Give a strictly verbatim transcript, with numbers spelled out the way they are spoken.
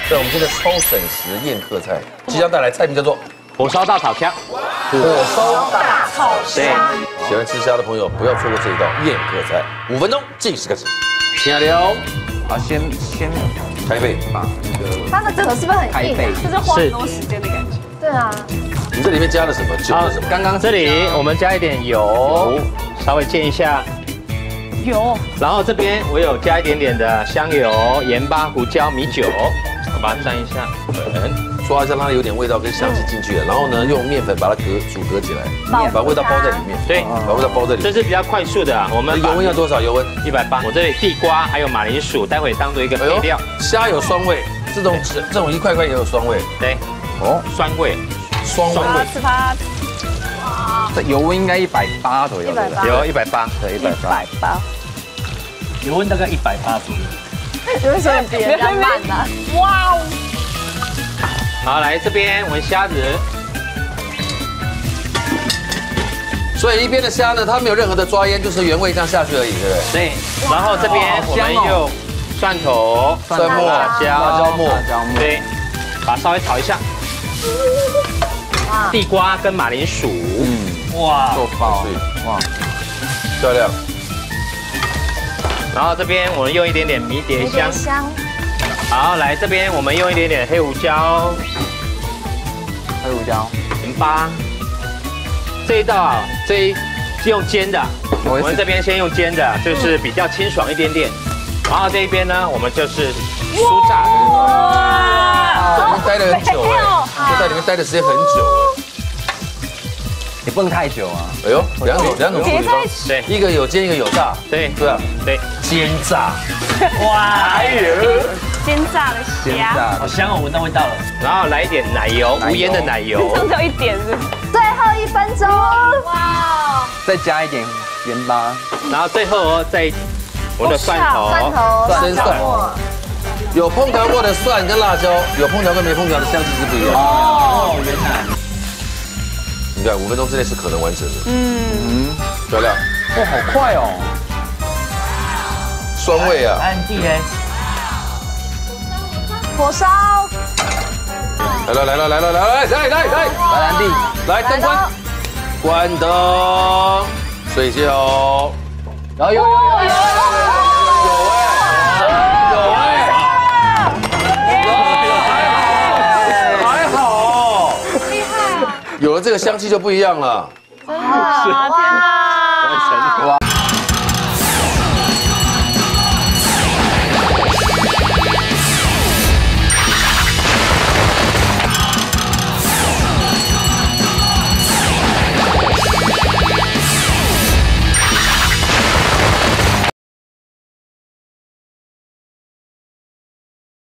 对，我们这个超省时宴客菜即将带来，菜名叫做火烧大炒虾。 火烧大炒对， 喜欢吃虾的朋友不要错过这一道宴客菜。五分钟计时开始，亲爱的哟， 好，先先开背把这个， 它的整个是不是很硬？ 就是花很多时间的感觉。 对啊。 你这里面加了什么？酒是什么？ 刚刚这里我们加一点油，稍微煎一下。 有， 然后这边我有加一点点的香油、盐巴、胡椒、米酒，我把它蘸一下， 抓一下，让它有点味道跟香气进去了。然后呢，用面粉把它隔阻隔起来，把味道包在里面。 对， 把味道包在里面。 这是比较快速的啊。我们油温要多少？油温一百八。我这里地瓜还有马铃薯，待会当做一个配料。 虾有酸味，这种这种一块块也有酸味。 对，哦，酸味， 酸味。 吃它。 这油温应该一百八左右，对不对？ 有一百八， 对，一百八。 八。 油温大概一百八左右。 有为什么比人家慢呢？ 哇哦！ 好，来这边我们虾子。 所以一边的虾呢，它没有任何的抓腌，就是原味这样下去而已，对不对？ 对。然后这边我们用蒜头、 蒜末、 辣椒、 辣椒末， 对，把它稍微炒一下。 地瓜跟马铃薯， 嗯， 哇， 做爆，哇， 漂亮。 然后这边我们用一点点迷迭香， 香。 好，来这边我们用一点点黑胡椒， 黑胡椒， 盐巴。这一道啊，这一是用煎的，我们这边先用煎的，就是比较清爽一点点。然后这一边呢，我们就是酥炸的。 哇，你待了很久哎，就在里面待的时间很久哎。 也不能太久啊！ 哎呦，两种两种处理方式， 对， 一个有煎，一个有炸， 对对啊， 对， 煎炸， 哇， 哎呦， 煎炸的虾， 好香哦，闻到味道了。 然后来一点奶油，无盐的奶油， 只有一点是。 最后一分钟，哇！ 再加一点盐巴， 然后最后哦，再我们的蒜头， 蒜头， 生蒜，有烹调过的蒜跟辣椒，有烹调跟没烹调的香气是不一样的。 哦，原来。 你看，五分钟之内是可能完成的。嗯，漂亮。 哇，好快哦！ 酸味啊！ 安迪嘞， 火烧。 来了来了来了来来来来来， 来兰弟， 来灯关，关灯，睡觉。 然后有有有有有哎，还好，厉害，有了这个香气就不一样了。 啊！天哪！ 哇！